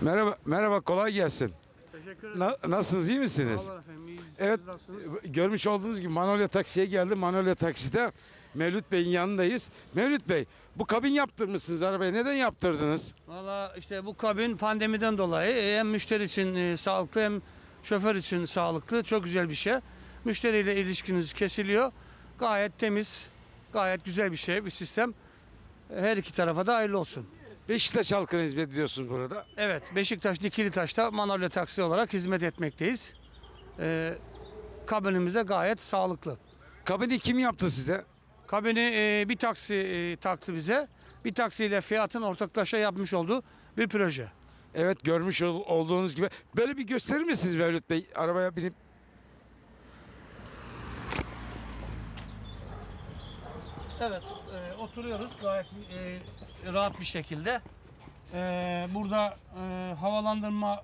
Merhaba, merhaba, kolay gelsin. Teşekkür ederim. Nasılsınız, iyi misiniz? Sağ olun efendim. İyiyiz. Evet, Siz nasılsınız? görmüş olduğunuz gibi Manolya Taksi'ye geldim. Manolya Taksi'de Mevlüt Bey'in yanındayız. Mevlüt Bey, bu kabin yaptırmışsınız arabaya. Neden yaptırdınız? Valla işte bu kabin pandemiden dolayı hem müşteri için sağlıklı hem şoför için sağlıklı. Çok güzel bir şey. Müşteriyle ilişkiniz kesiliyor. Gayet temiz, gayet güzel bir şey, bir sistem. Her iki tarafa da hayırlı olsun. Beşiktaş halkına hizmet ediyorsunuz burada. Evet, Beşiktaş Dikilitaş'ta Manolya Taksi olarak hizmet etmekteyiz. Kabinimiz de gayet sağlıklı. Kabini kim yaptı size? Kabini bir taksi taktı bize. Bir taksiyle Fiat'ın ortaklaşa yapmış olduğu bir proje. Evet, görmüş olduğunuz gibi. Böyle bir gösterir misiniz Mevlüt Bey? Arabaya binip. Evet, oturuyoruz gayet rahat bir şekilde. Burada havalandırma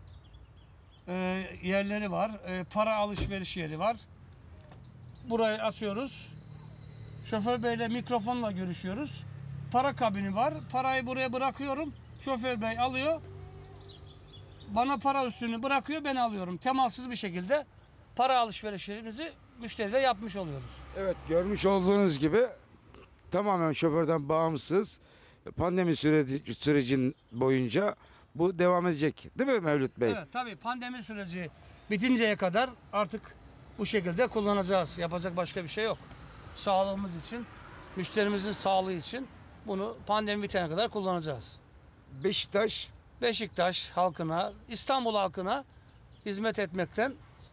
yerleri var, para alışveriş yeri var. Burayı açıyoruz. Şoför beyle mikrofonla görüşüyoruz. Para kabini var. Parayı buraya bırakıyorum. Şoför bey alıyor. Bana para üstünü bırakıyor, ben alıyorum. Temassız bir şekilde para alışverişimizi müşteriyle yapmış oluyoruz. Evet, görmüş olduğunuz gibi tamamen şoförden bağımsız. Pandemi sürecin boyunca bu devam edecek. Değil mi Mevlüt Bey? Evet, tabii pandemi süreci bitinceye kadar artık bu şekilde kullanacağız. Yapacak başka bir şey yok. Sağlığımız için, müşterimizin sağlığı için bunu pandemi bitene kadar kullanacağız. Beşiktaş halkına, İstanbul halkına hizmet etmekten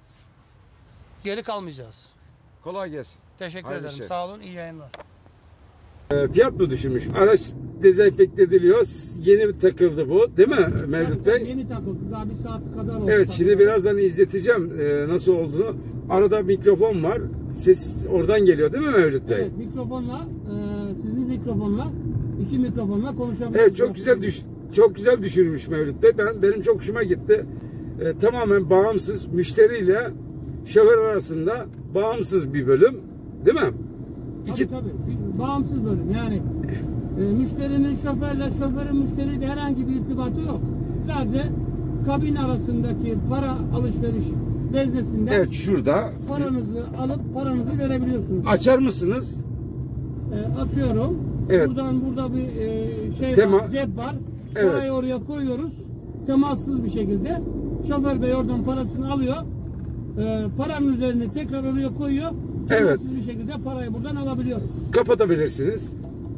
geri kalmayacağız. Kolay gelsin. Teşekkür Hayırlı ederim. işler. Sağ olun, iyi yayınlar. Fiyat mı düşürmüş? Araç dezenfekte ediliyor. Yeni takıldı bu, değil mi Mevlüt Bey? Yeni takıldı. Daha bir saat kadar oldu. Evet, şimdi birazdan izleteceğim nasıl olduğunu. Arada mikrofon var. Ses oradan geliyor, değil mi Mevlüt Bey? Evet, mikrofonla, sizin mikrofonla, iki mikrofonla konuşabiliyorsunuz. Evet, çok güzel düşürmüş Mevlüt Bey. Benim çok hoşuma gitti. Tamamen bağımsız, müşteriyle şoför arasında bağımsız bir bölüm, değil mi? Tabii. Bağımsız bölüm. Yani müşterinin şoförle, şoförün müşteriyle herhangi bir irtibatı yok. Sadece kabin arasındaki para alışveriş veznesinden Evet, şurada. paranızı alıp paranızı verebiliyorsunuz. Açar mısınız? Açıyorum. Evet. Burada bir şey var, cep var. Evet. Parayı oraya koyuyoruz. Temassız bir şekilde. Şoför bey oradan parasını alıyor. Paranın üzerine tekrar oraya koyuyor. Temassız bir şekilde parayı buradan alabiliyoruz. Kapatabilirsiniz.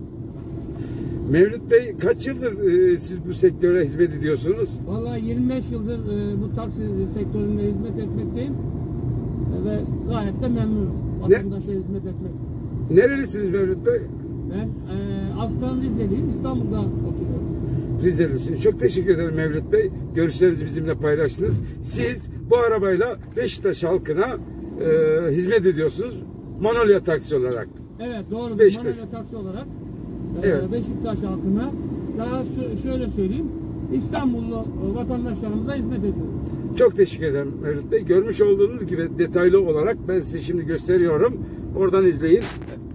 Mevlüt Bey, kaç yıldır siz bu sektöre hizmet ediyorsunuz? Vallahi 25 yıldır bu taksi sektöründe hizmet etmekteyim. Ve gayet de memnunum. Vatandaşa hizmet etmek. Nerelisiniz Mevlüt Bey? Ben aslen Rizeliyim. İstanbul'da oturuyorum. Rizelisiniz. Çok teşekkür ederim Mevlüt Bey. Görüşlerinizi bizimle paylaştınız. Siz bu arabayla Beşiktaş halkına hizmet ediyorsunuz. Manolya Taksi olarak. Evet, doğru. Beşiktaş. Manolya Taksi olarak Evet. Beşiktaş halkına, daha şöyle söyleyeyim, İstanbullu vatandaşlarımıza hizmet ediyoruz. Çok teşekkür ederim Mevlüt Bey. Görmüş olduğunuz gibi detaylı olarak ben size şimdi gösteriyorum. Oradan izleyin.